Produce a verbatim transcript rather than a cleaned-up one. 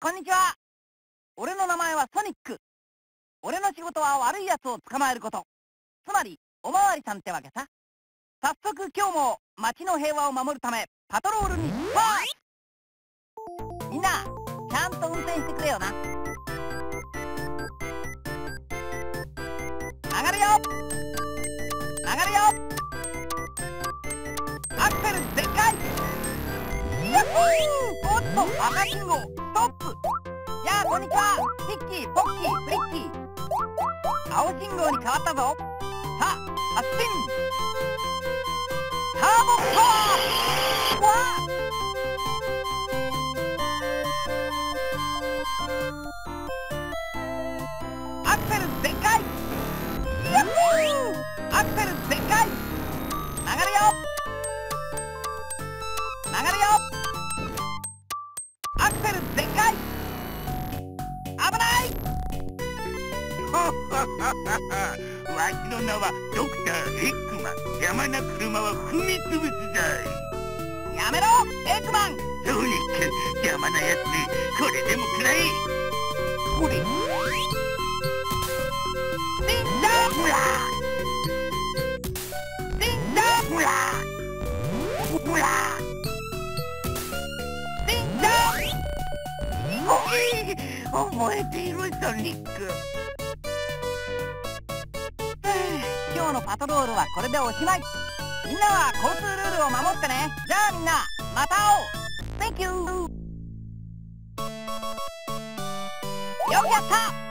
こんにちは。俺の名前はソニック。俺の仕事は悪い奴を捕まえること。つまり、おまわりさんってわけさ。早速今日も街の平和を守るため、パトロールに出発！みんな、ちゃんと運転してくれよな。曲がるよ曲がるよアクセルでっかいやっほーおっと赤信号ストップやあこんにちはピッキーポッキーフリッキー青信号に変わったぞさあ発進ターボパワーわあアクセルでっかいやっほーアクセルでっかい曲がるよ曲がるよアクセルでっかい危ないわしの名はドクターエッグマン。邪魔な車は踏みつぶすぞい。 やめろエッグマンソニック、邪魔なやつにこれでもくらえ。 これリンダーほらリンダーほらほらリンダー覚えているソニック。 今日のパトロールはこれでおしまい。みんなは交通ルールを守ってね。じゃあみんなまた会おう Thank you よくやった